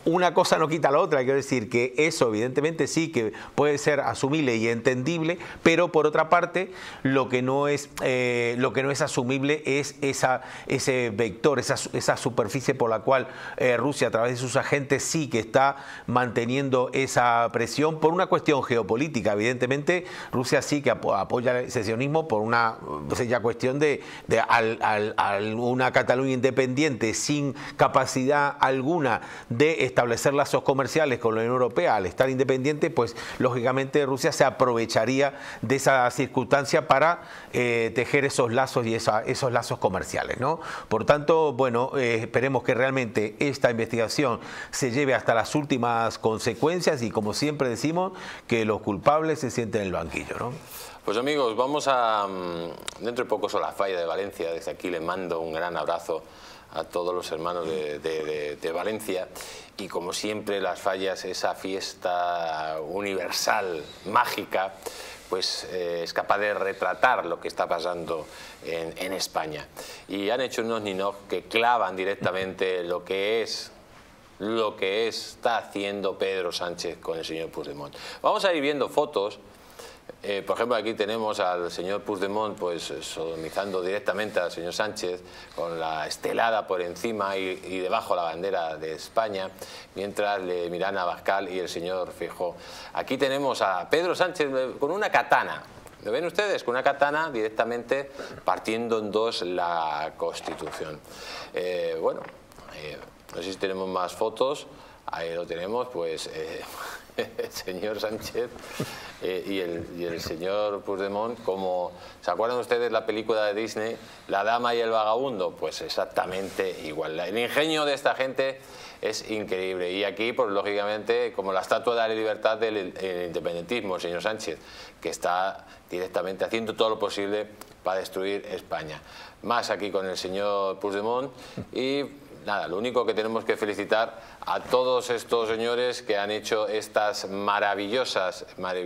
una cosa no quita la otra, quiero decir que eso evidentemente sí que puede ser asumible y entendible, pero por otra parte lo que no es asumible es ese vector, esa superficie por la cual Rusia a través de sus agentes sí que está manteniendo esa presión por una cuestión geopolítica. Evidentemente Rusia sí que apoya el secesionismo por una ya cuestión de una Cataluña independiente sin capacidad alguna de establecer lazos comerciales con la Unión Europea. Al estar independiente, pues lógicamente Rusia se aprovecharía de esa circunstancia para tejer esos lazos y esos lazos comerciales, ¿no? Por tanto, bueno, esperemos que realmente esta investigación se lleve hasta las últimas consecuencias y, como siempre decimos, que los culpables se sienten en el banquillo, ¿no? Pues amigos, vamos a, dentro de poco, a la falla de Valencia. Desde aquí les mando un gran abrazo a todos los hermanos de Valencia, y como siempre las fallas, esa fiesta universal, mágica, pues es capaz de retratar lo que está pasando en España, y han hecho unos ninos que clavan directamente lo que está haciendo Pedro Sánchez con el señor Puigdemont. Vamos a ir viendo fotos. Por ejemplo, aquí tenemos al señor Puigdemont pues sodomizando directamente al señor Sánchez con la estelada por encima y debajo la bandera de España, mientras le miran a Abascal y el señor Feijóo. Aquí tenemos a Pedro Sánchez con una katana. ¿Lo ven ustedes? Con una katana directamente partiendo en dos la Constitución. No sé si tenemos más fotos. Ahí lo tenemos, pues el señor Sánchez y el señor Puigdemont, como, ¿se acuerdan ustedes la película de Disney, La dama y el vagabundo? Pues exactamente igual. El ingenio de esta gente es increíble. Y aquí, pues lógicamente, como la estatua de la libertad del independentismo, el señor Sánchez, que está directamente haciendo todo lo posible para destruir España. Más aquí con el señor Puigdemont y... nada, lo único que tenemos que felicitar a todos estos señores que han hecho estas maravillosas,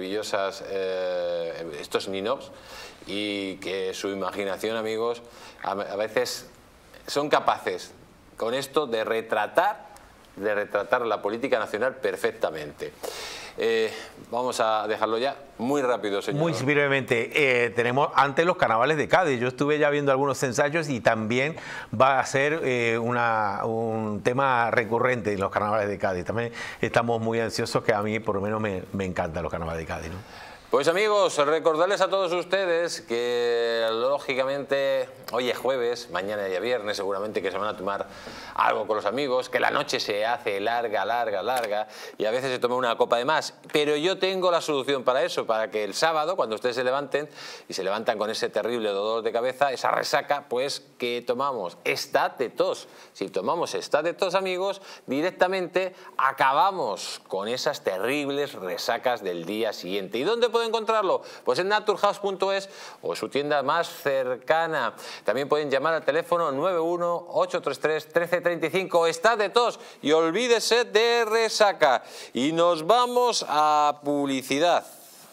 estos ninos, y que su imaginación, amigos, a veces son capaces con esto de retratar la política nacional perfectamente. Vamos a dejarlo ya muy rápido, señor. Muy brevemente, tenemos antes los carnavales de Cádiz. Yo estuve ya viendo algunos ensayos y también va a ser un tema recurrente en los carnavales de Cádiz. También estamos muy ansiosos, que a mí por lo menos me encantan los carnavales de Cádiz, ¿no? Pues amigos, recordarles a todos ustedes que lógicamente hoy es jueves, mañana ya viernes, seguramente que se van a tomar algo con los amigos, que la noche se hace larga y a veces se toma una copa de más, pero yo tengo la solución para eso, para que el sábado, cuando ustedes se levanten y se levantan con ese terrible dolor de cabeza, esa resaca, pues que tomamos Estate Tos. Si tomamos Estate Tos, amigos, directamente acabamos con esas terribles resacas del día siguiente. ¿Y dónde pueden encontrarlo? Pues en naturhaus.es o su tienda más cercana. También pueden llamar al teléfono 91-833-1335. Estate Tos y olvídese de resaca. Y nos vamos a publicidad.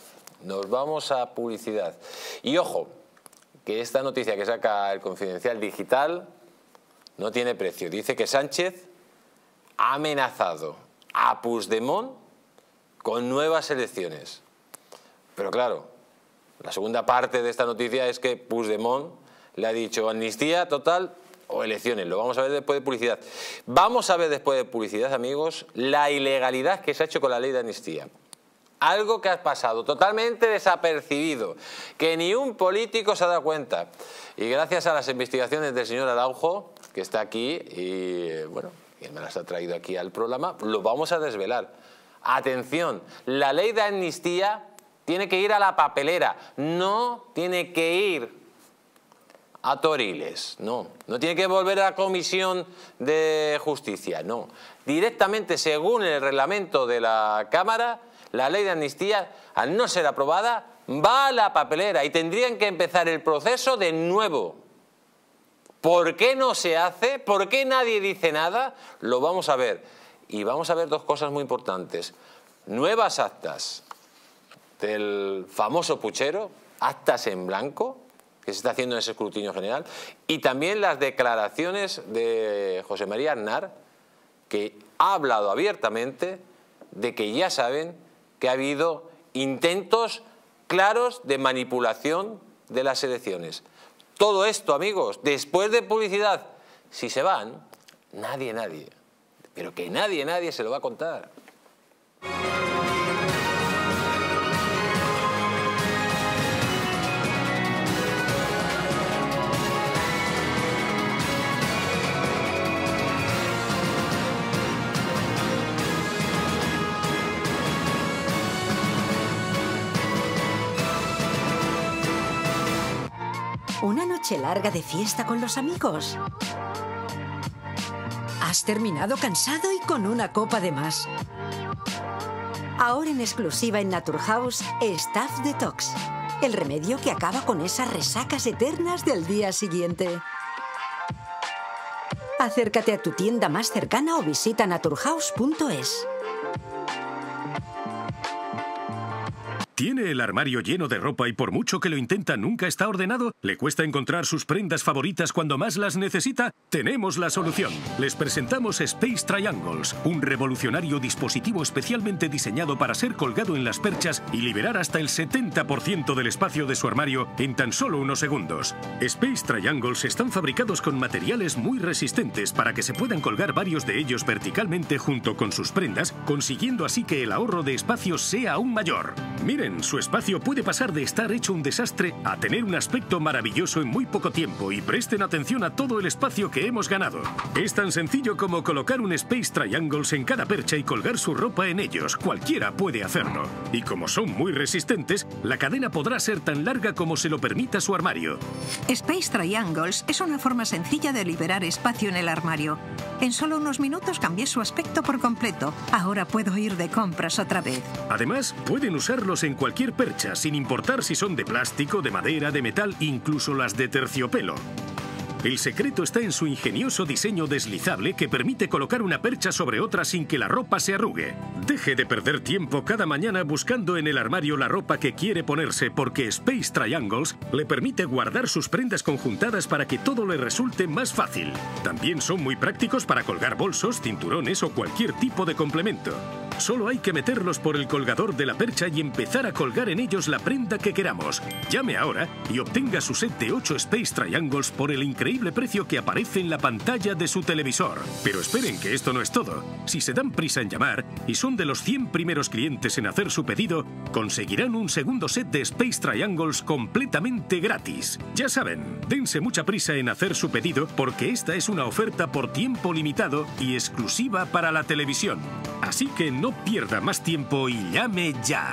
Y ojo, que esta noticia que saca el Confidencial Digital no tiene precio. Dice que Sánchez ha amenazado a Puigdemont con nuevas elecciones. Pero claro, la segunda parte de esta noticia es que Puigdemont le ha dicho amnistía total o elecciones. Lo vamos a ver después de publicidad. Vamos a ver después de publicidad, amigos, la ilegalidad que se ha hecho con la ley de amnistía. Algo que ha pasado totalmente desapercibido, que ni un político se ha dado cuenta. Y gracias a las investigaciones del señor Araujo, que está aquí, y bueno, quien me las ha traído aquí al programa, lo vamos a desvelar. Atención, la ley de amnistía tiene que ir a la papelera, no tiene que ir a Toriles, no tiene que volver a la Comisión de Justicia, no. Directamente, según el reglamento de la Cámara, la ley de amnistía, al no ser aprobada, va a la papelera y tendrían que empezar el proceso de nuevo. ¿Por qué no se hace? ¿Por qué nadie dice nada? Lo vamos a ver. Y vamos a ver dos cosas muy importantes. Nuevas actas del famoso puchero, actas en blanco, que se está haciendo en ese escrutinio general, y también las declaraciones de José María Aznar, que ha hablado abiertamente de que ya saben que ha habido intentos claros de manipulación de las elecciones. Todo esto, amigos, después de publicidad, si se van, nadie, pero que nadie se lo va a contar. ¿Una noche larga de fiesta con los amigos? ¿Has terminado cansado y con una copa de más? Ahora en exclusiva en Naturhaus, Staph Detox. El remedio que acaba con esas resacas eternas del día siguiente. Acércate a tu tienda más cercana o visita naturhaus.es. ¿Tiene el armario lleno de ropa y por mucho que lo intenta nunca está ordenado? ¿Le cuesta encontrar sus prendas favoritas cuando más las necesita? Tenemos la solución. Les presentamos Space Triangles, un revolucionario dispositivo especialmente diseñado para ser colgado en las perchas y liberar hasta el 70% del espacio de su armario en tan solo unos segundos. Space Triangles están fabricados con materiales muy resistentes para que se puedan colgar varios de ellos verticalmente junto con sus prendas, consiguiendo así que el ahorro de espacio sea aún mayor. Miren, su espacio puede pasar de estar hecho un desastre a tener un aspecto maravilloso en muy poco tiempo y presten atención a todo el espacio que hemos ganado. Es tan sencillo como colocar un Space Triangles en cada percha y colgar su ropa en ellos. Cualquiera puede hacerlo. Y como son muy resistentes, la cadena podrá ser tan larga como se lo permita su armario. Space Triangles es una forma sencilla de liberar espacio en el armario. En solo unos minutos cambié su aspecto por completo. Ahora puedo ir de compras otra vez. Además, pueden usarlos en cualquier percha, sin importar si son de plástico, de madera, de metal, incluso las de terciopelo. El secreto está en su ingenioso diseño deslizable que permite colocar una percha sobre otra sin que la ropa se arrugue. Deje de perder tiempo cada mañana buscando en el armario la ropa que quiere ponerse, porque Space Triangles le permite guardar sus prendas conjuntadas para que todo le resulte más fácil. También son muy prácticos para colgar bolsos, cinturones o cualquier tipo de complemento. Solo hay que meterlos por el colgador de la percha y empezar a colgar en ellos la prenda que queramos. Llame ahora y obtenga su set de 8 Space Triangles por el increíble precio que aparece en la pantalla de su televisor. Pero esperen, que esto no es todo. Si se dan prisa en llamar y son de los 100 primeros clientes en hacer su pedido, conseguirán un segundo set de Space Triangles completamente gratis. Ya saben, dense mucha prisa en hacer su pedido porque esta es una oferta por tiempo limitado y exclusiva para la televisión. Así que no pierda más tiempo y llame ya.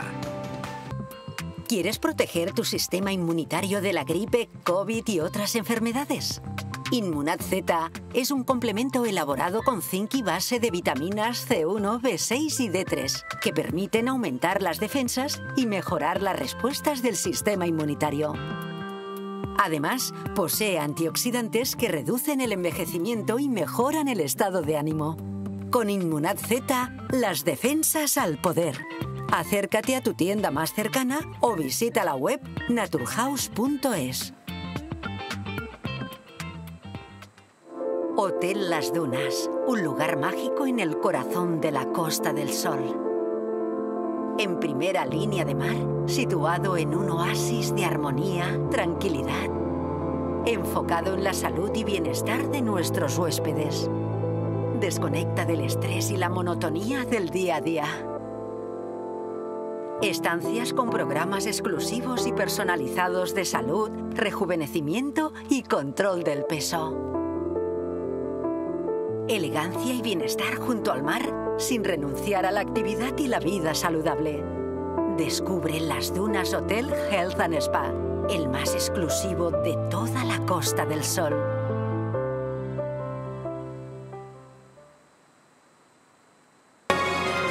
¿Quieres proteger tu sistema inmunitario de la gripe, COVID y otras enfermedades? Inmunad Z es un complemento elaborado con zinc y base de vitaminas C1, B6 y D3 que permiten aumentar las defensas y mejorar las respuestas del sistema inmunitario. Además, posee antioxidantes que reducen el envejecimiento y mejoran el estado de ánimo. Con Inmunad Z, las defensas al poder. Acércate a tu tienda más cercana o visita la web naturhaus.es. Hotel Las Dunas, un lugar mágico en el corazón de la Costa del Sol. En primera línea de mar, situado en un oasis de armonía, tranquilidad, enfocado en la salud y bienestar de nuestros huéspedes. Desconecta del estrés y la monotonía del día a día. Estancias con programas exclusivos y personalizados de salud, rejuvenecimiento y control del peso. Elegancia y bienestar junto al mar, sin renunciar a la actividad y la vida saludable. Descubre Las Dunas Hotel Health and Spa, el más exclusivo de toda la Costa del Sol.